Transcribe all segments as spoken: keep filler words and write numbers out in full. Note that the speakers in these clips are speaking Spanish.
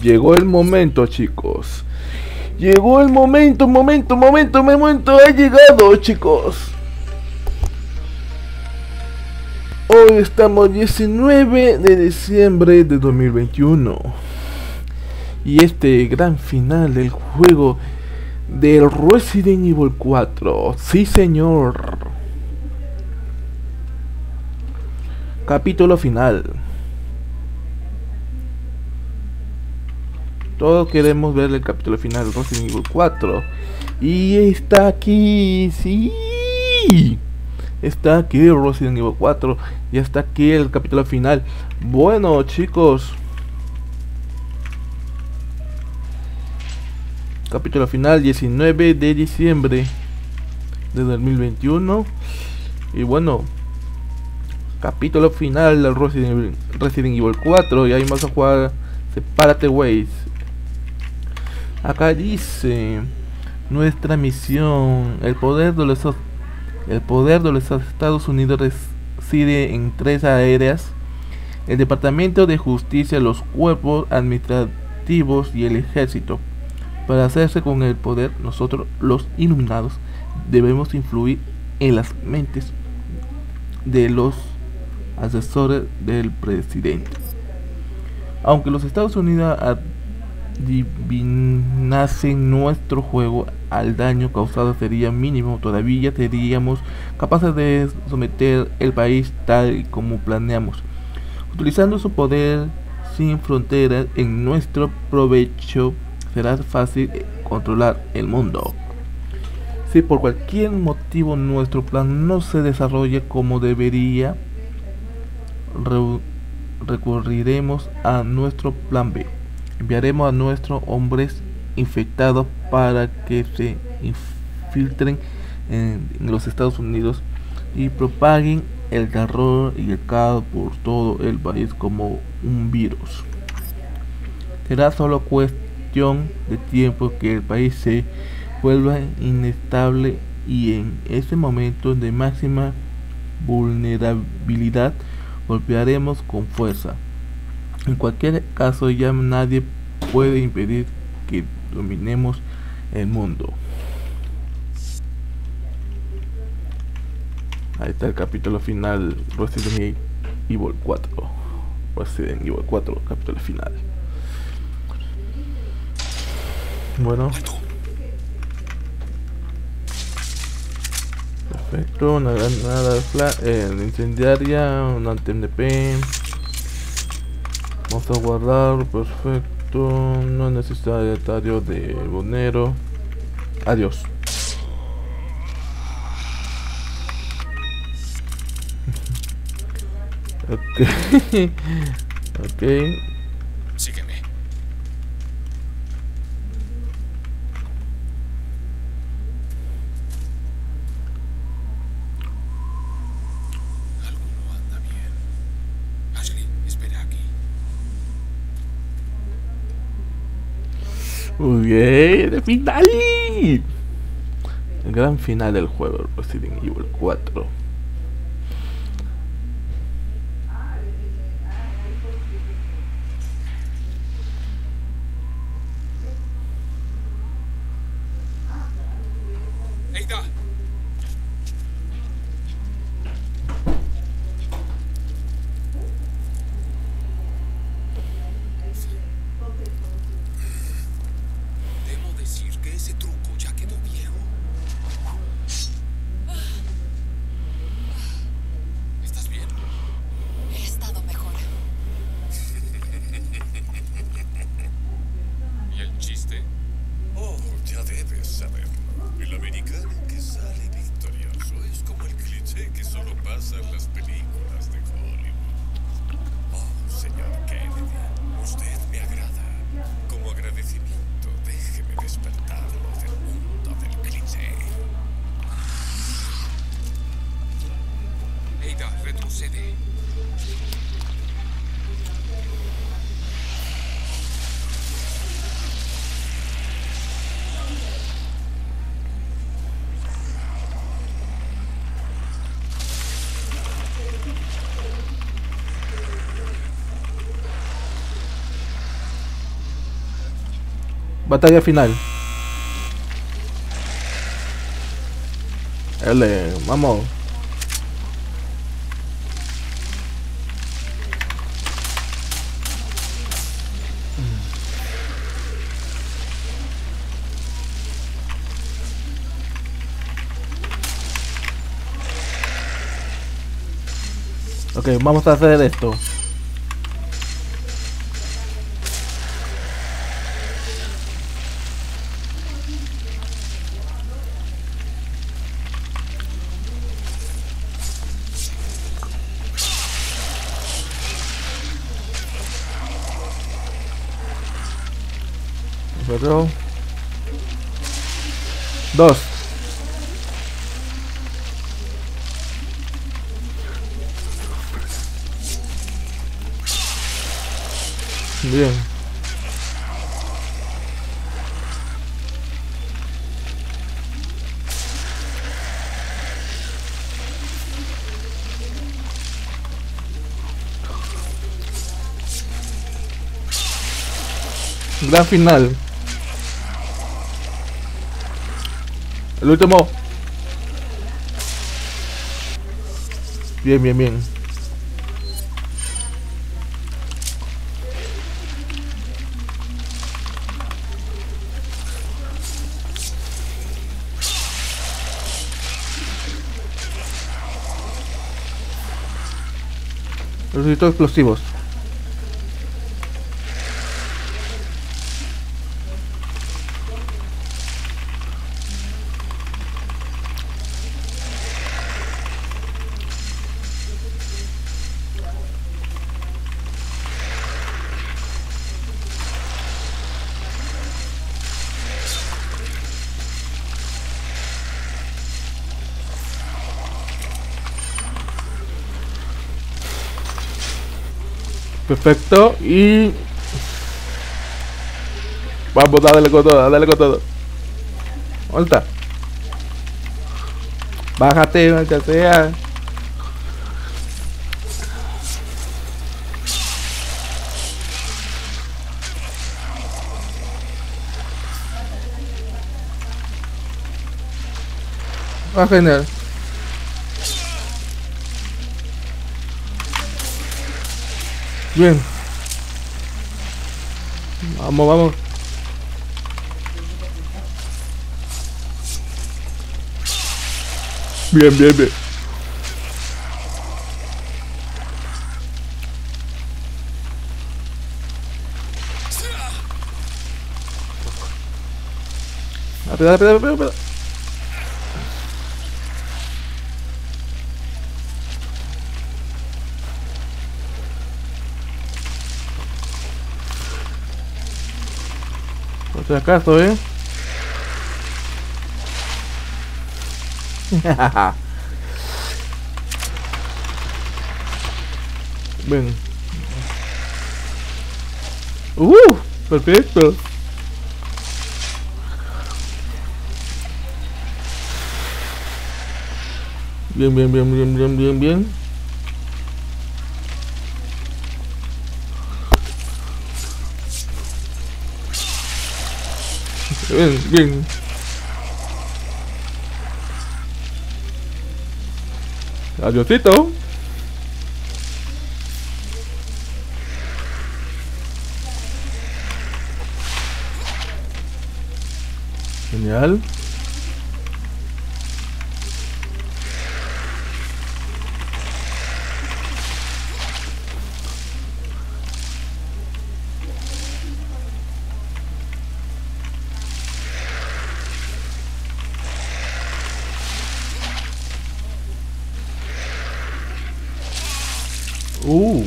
Llegó el momento, chicos. Llegó el momento, momento, momento, momento. Ha llegado, chicos. Hoy estamos diecinueve de diciembre de dos mil veintiuno. Y este gran final del juego del Resident Evil cuatro. Sí, señor. Capítulo final. Todos queremos ver el capítulo final de Resident Evil cuatro. Y está aquí, sí. Está aquí Resident Evil cuatro. Y está aquí el capítulo final. Bueno, chicos. Capítulo final diecinueve de diciembre de dos mil veintiuno. Y bueno, capítulo final del Resident Evil, Resident Evil cuatro. Y ahí vamos a jugar Separate Ways. Acá dice: nuestra misión, el poder de los el poder de los Estados Unidos reside en tres áreas: el Departamento de Justicia, los cuerpos administrativos y el ejército. Para hacerse con el poder, nosotros los iluminados debemos influir en las mentes de los asesores del presidente. Aunque los Estados Unidos adivinasen nuestro juego, el daño causado sería mínimo. Todavía seríamos capaces de someter el país tal y como planeamos, utilizando su poder sin fronteras en nuestro provecho. Será fácil controlar el mundo. Si por cualquier motivo nuestro plan no se desarrolla como debería, re recurriremos a nuestro plan B. Enviaremos a nuestros hombres infectados para que se infiltren en, en los Estados Unidos y propaguen el terror y el caos por todo el país como un virus. Será solo cuestión de tiempo que el país se vuelva inestable, y en ese momento de máxima vulnerabilidad golpearemos con fuerza. En cualquier caso, ya nadie puede impedir que dominemos el mundo. Ahí está el capítulo final, Resident Evil cuatro. Resident Evil cuatro, capítulo final. Bueno, perfecto. Una granada eh, incendiaria, una T M P. Vamos a guardar, perfecto. No necesitario de bonero. Adiós. Ok. Ok. Sígueme. Algo no anda bien. Ashley, espera aquí. Muy bien, el final. El gran final del juego Resident Evil cuatro. Ada. Debo decir que ese truco ya quedó viejo. ¿Estás bien? He estado mejor. ¿Y el chiste? Oh, ya debes saberlo. El americano que sabe Batalla final. L, vamos. Ok, vamos a hacer esto. Pero dos. Bien. Gran final. El último. Bien, bien, bien. Necesito explosivos. Perfecto. Y vamos, dale con todo, dale con todo. ¿Dónde está? Bájate, aunque sea. Ah, genial. Bien. Vamos, vamos. Bien, bien, bien. Rápido, rápido, rápido, rápido. Por si acaso, eh. Ven. Uh, perfecto. Bien, bien, bien, bien, bien, bien, bien. Bien, bien. Adiosito. Genial. Uh.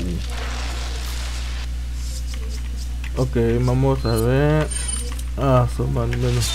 Ok, vamos a ver. Ah, son más menos.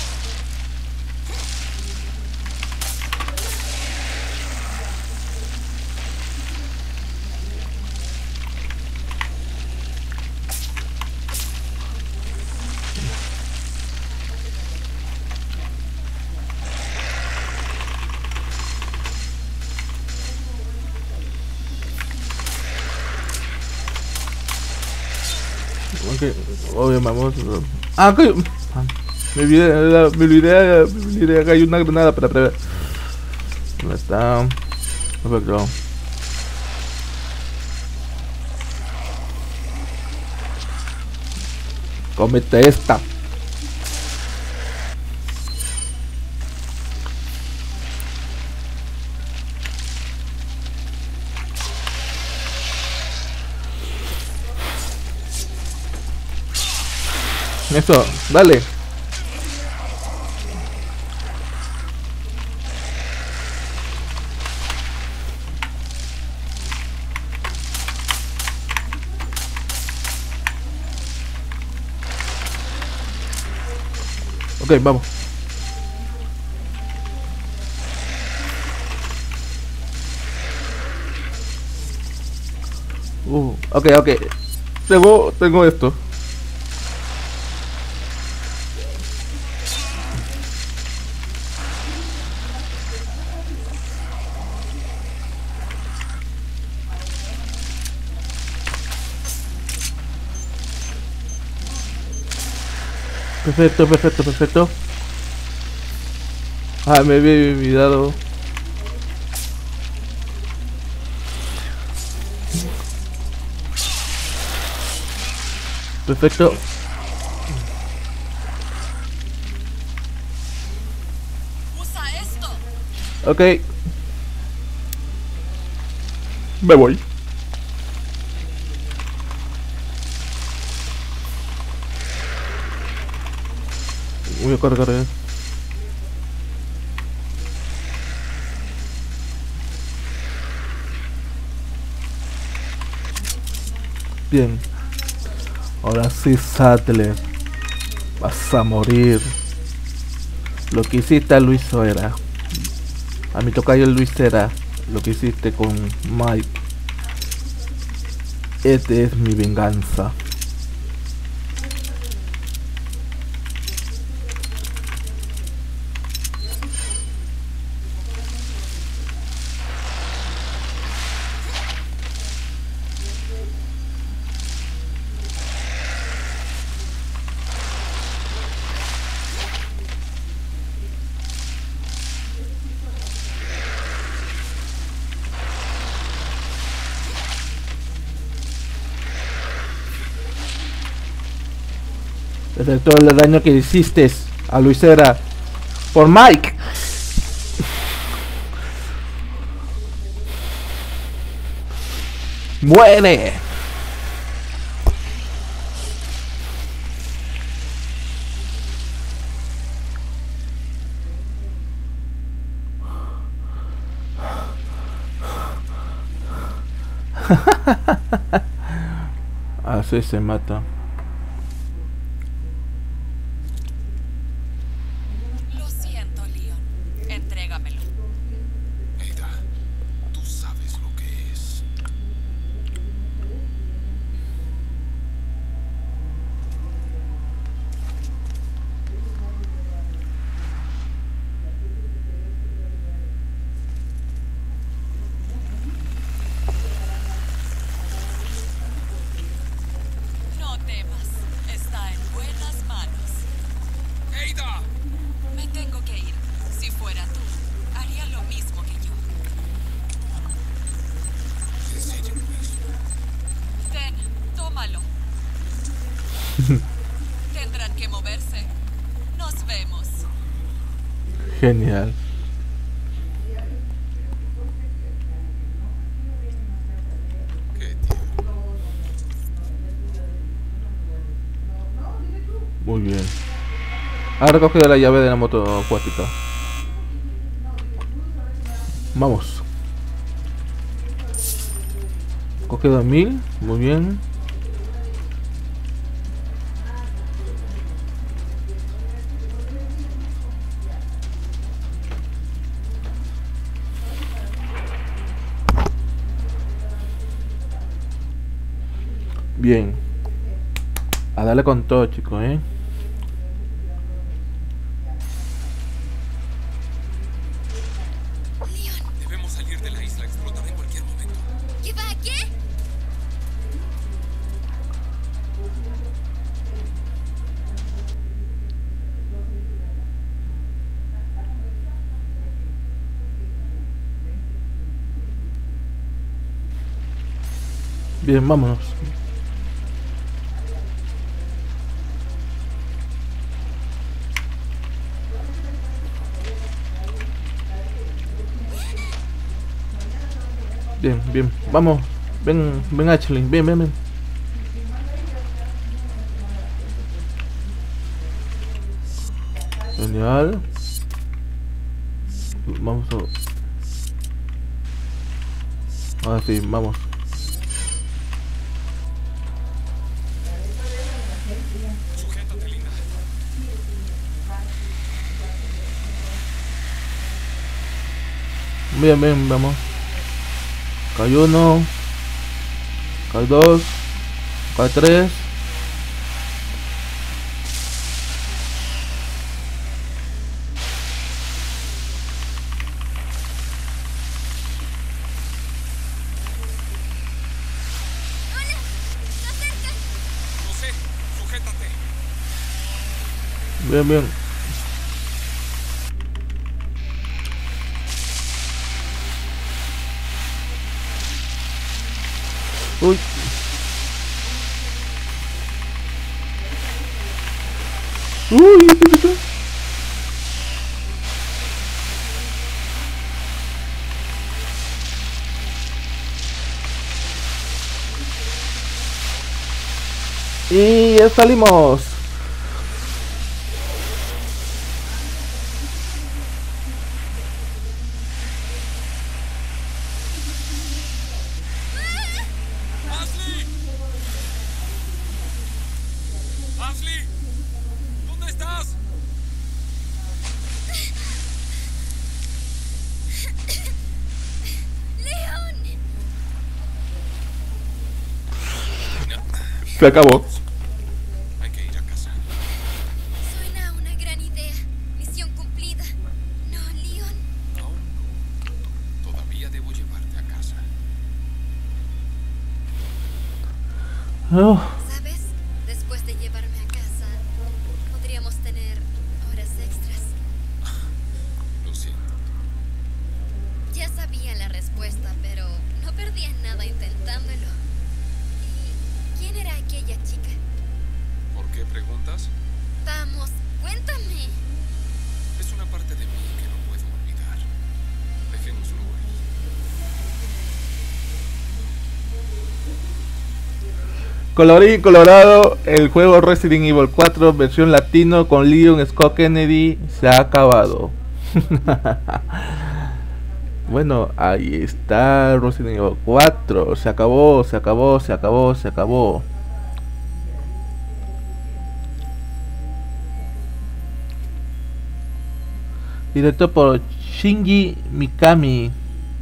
Ok, obvio, vamos Ah, que... ah, me olvidé, me olvidé, me olvidé que hay una granada para prever. ¿Dónde está? Perfecto. Cómete esta. Eso, dale. Ok, vamos. Uh, ok, ok. Tengo, tengo esto. Perfecto, perfecto, perfecto. Ah, me había olvidado. Perfecto. Usa esto. Ok. Me voy. Voy a cargar. eh. Bien. Ahora sí, Sattler. Vas a morir. Lo que hiciste a Luis era. A mi tocayo Luis era. Lo que hiciste con Mike. Este es mi venganza. Desde todo el daño que hiciste a Luisera por Mike. ¡Muere! Así se mata. Lo siento, Leon. Entrégamelo. Ada, tú sabes lo que es. No temas. Está en buenas manos. ¡Ada! Me tengo que ir. Si fuera tú, haría lo mismo que yo. ¿En serio lo hizo? Ten, tómalo. Tendrán que moverse. Nos vemos. Genial. Qué tierno. Muy bien. Ha recogido la llave de la moto acuática. Vamos. Cogido mil. Muy bien. Bien. A darle con todo, chicos, eh. Leon, Debemos salir de la isla. Explotará en cualquier momento. ¿qué va aquí? Bien, vámonos. Bien, bien, vamos. Ven, ven Ashley, ven, ven, ven. Genial. Vamos a... Ahora sí, vamos. Sujétate, linda. Bien, bien, vamos. Cae uno. Cae dos. Cae tres. No sé, sujétate. Bien, bien. Uy. Uy, ¿qué pasó? Y ya salimos. ¡Ashley! ¡Ashley! ¿Dónde estás? Se acabó. Hay que ir a casa. Suena una gran idea. Misión cumplida. No, Leon. Aún no. Todavía debo llevarte a casa. Oh, ¿Sabes? Después de llevarme a casa, podríamos tener horas extras. Lo siento. Ya sabía la respuesta, pero no perdía nada intentándolo. ¿Y quién era aquella chica? ¿Por qué preguntas? Vamos, cuéntame. Es una parte de mí que no puedo olvidar. Dejémoslo ahí. colorín colorado, el juego Resident Evil cuatro versión latino con Leon Scott Kennedy se ha acabado. Bueno, ahí está Resident Evil cuatro. Se acabó, se acabó, se acabó, se acabó. Directo por Shinji Mikami.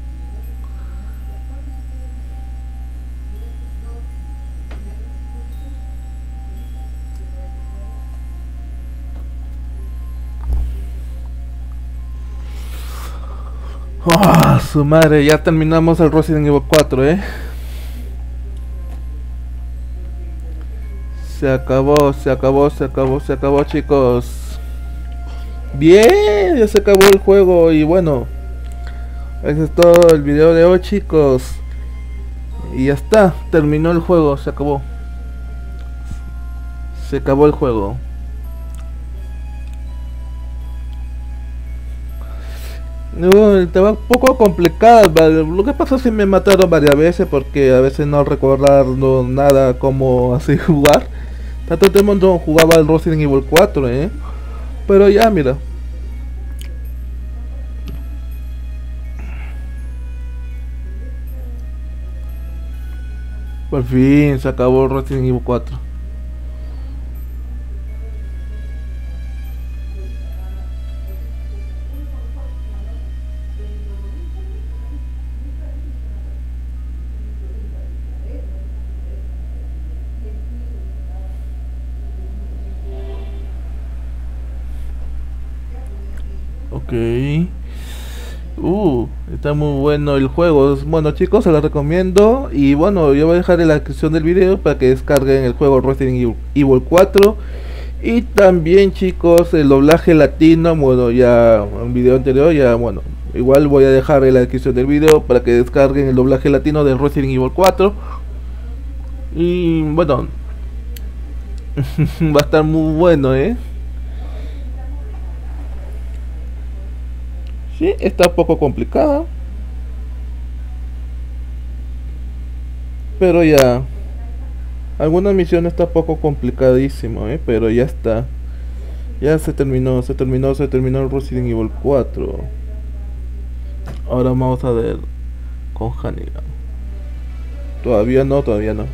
Oh, su madre, ya terminamos el Resident Evil cuatro, eh. Se acabó, se acabó, se acabó, se acabó, chicos. Bien, ya se acabó el juego. Y bueno, ese es todo el video de hoy, chicos. Y ya está, terminó el juego, se acabó. Se acabó el juego. No, estaba un poco complicado. Lo que pasa es que me mataron varias veces porque a veces no recuerdo nada cómo así jugar. Tanto todo el mundo jugaba el Resident Evil cuatro, eh. Pero ya, mira. Por fin se acabó el Resident Evil cuatro. Ok. Uh, está muy bueno el juego. Bueno, chicos, se lo recomiendo. Y bueno, yo voy a dejar en la descripción del video para que descarguen el juego Resident Evil cuatro. Y también, chicos, el doblaje latino. Bueno, ya un video anterior, ya bueno, igual voy a dejar en la descripción del video para que descarguen el doblaje latino de Resident Evil cuatro. Y bueno, va a estar muy bueno, ¿eh? Sí, está un poco complicada, pero ya alguna misión está un poco complicadísima, ¿eh? Pero ya está. Ya se terminó, se terminó, se terminó el Resident Evil cuatro. Ahora vamos a ver con Hannigan. Todavía no, todavía no.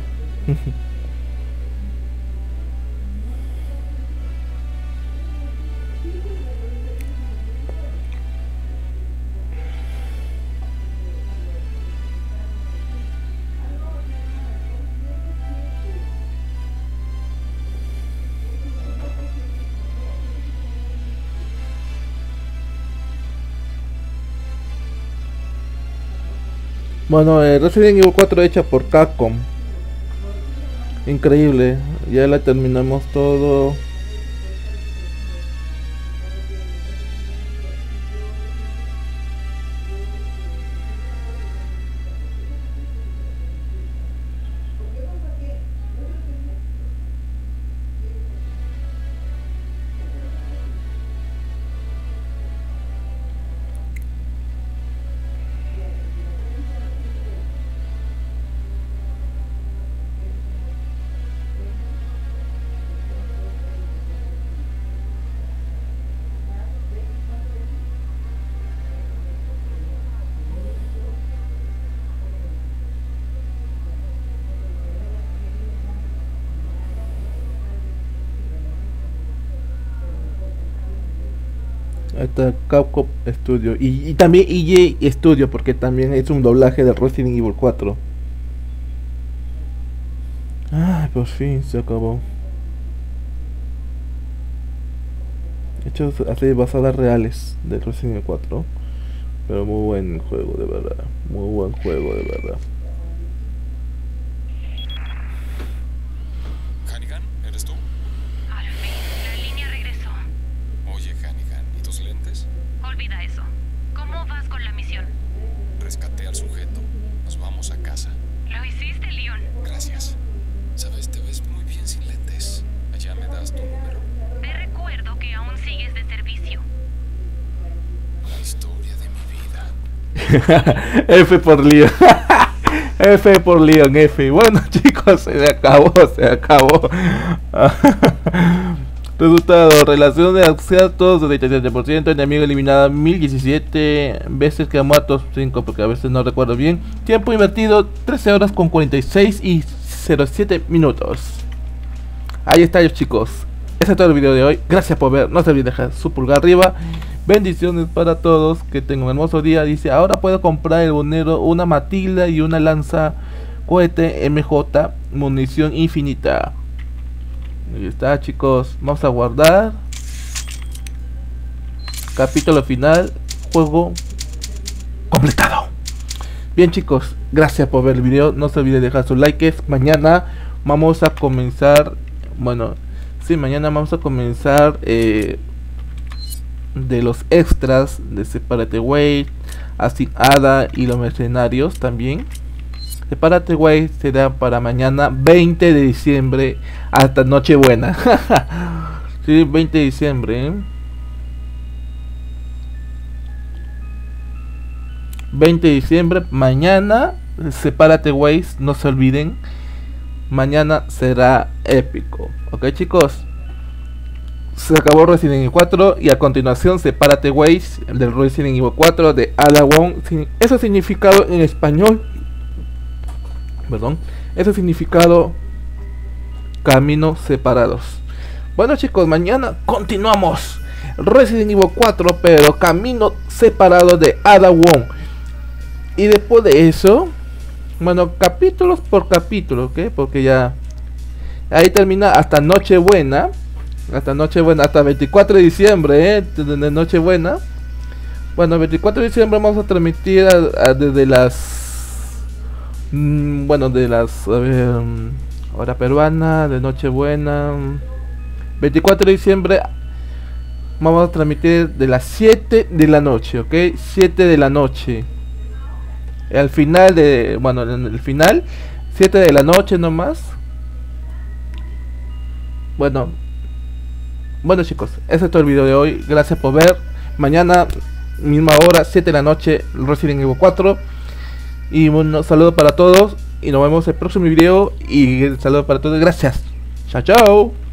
Bueno, eh, Resident Evil cuatro hecha por Capcom. Increíble, ya la terminamos todo. Está Capcom Studio y, y también E A Studio, porque también es un doblaje de Resident Evil cuatro. Ay, por fin se acabó. Hechos así basadas reales de Resident Evil cuatro. Pero muy buen juego, de verdad. Muy buen juego, de verdad. Hannigan, ¿eres tú? Al fin, la línea regresó. Oye, Hannigan, ¿y tus lentes? Olvida eso. ¿Cómo vas con la misión? Rescaté al sujeto. Nos vamos a casa. Lo hiciste, Leon. Gracias. Sabes, te ves muy bien sin lentes. Allá me das tu número. Te recuerdo que aún sigues de servicio. La historia de mi vida. F por Leon. F por Leon, F. Bueno, chicos, se acabó, se acabó. Resultado: relación de aciertos setenta y siete por ciento, enemigo eliminada mil diecisiete veces, que muertos cinco, porque a veces no recuerdo bien. Tiempo invertido trece horas con cuarenta y seis y cero siete minutos. Ahí está, chicos. Ese es todo el video de hoy. Gracias por ver. No se olviden dejar su pulgar arriba. Bendiciones para todos. Que tengan un hermoso día. Dice: ahora puedo comprar el bonero, una Matilda y una lanza cohete M J, munición infinita. Ahí está, chicos. Vamos a guardar. Capítulo final. Juego completado. Bien, chicos, gracias por ver el video. No se olviden dejar sus likes. Mañana vamos a comenzar. Bueno, sí, mañana vamos a comenzar eh, de los extras de Separate Ways, Así Ada y los mercenarios también. Separate Ways será para mañana veinte de diciembre hasta Nochebuena. Sí, veinte de diciembre, ¿eh? veinte de diciembre, mañana Separate Ways, no se olviden. Mañana será épico. Ok, chicos, se acabó Resident Evil cuatro y a continuación Separate Ways del Resident Evil cuatro de Ada Wong. Eso significado en español, perdón, ese significado: caminos separados. Bueno, chicos, mañana continuamos Resident Evil cuatro, pero camino separado de Ada Wong. Y después de eso, bueno, capítulos por capítulo, ¿ok? Porque ya ahí termina hasta Nochebuena. Hasta Nochebuena, hasta veinticuatro de diciembre, ¿eh? De Nochebuena. Bueno, veinticuatro de diciembre vamos a transmitir a, a, desde las... Mmm, bueno, de las... A ver, hora peruana, de Nochebuena. veinticuatro de diciembre vamos a transmitir de las siete de la noche, ¿ok? siete de la noche. Al final de... Bueno, en el final siete de la noche nomás. Bueno, bueno chicos, ese es todo el video de hoy. Gracias por ver. Mañana, misma hora, siete de la noche, Resident Evil cuatro. Y bueno, saludos para todos. Y nos vemos en el próximo video. Y saludos para todos. Gracias. Chao, chao.